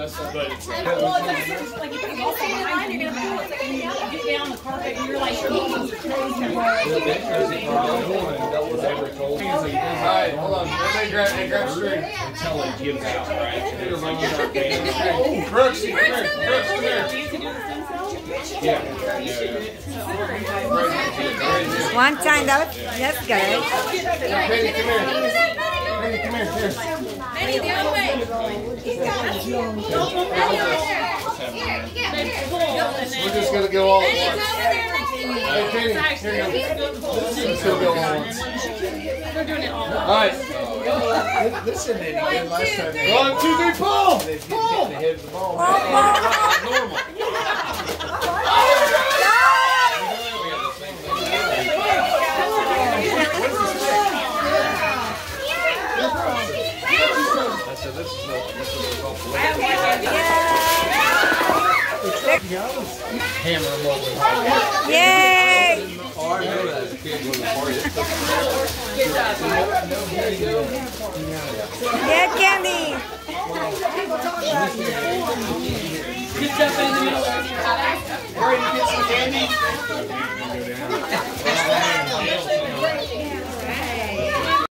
But it's like you put the ball behind you, you're gonna feel it's like you get down on the carpet and you're like, Alright, hold on. Everybody grab string. Until it gives out, right? Brooks, come here. Brooks, come here. Yeah. One time, that's good. Penny, come here. Penny, come here. Here. Penny, the other way. We're just gonna go all at once. Hey, Penny, here you go. Let's go all at once. We're doing it all. Alright. This isn't any good last time. 1, 2, 3, pull! Pull! They hit the ball. Normal. Hammer them over. Yay! Oh, I remember that as a kid when the party. Yeah, Candy! Just jump in the middle. Braeden, get some candy.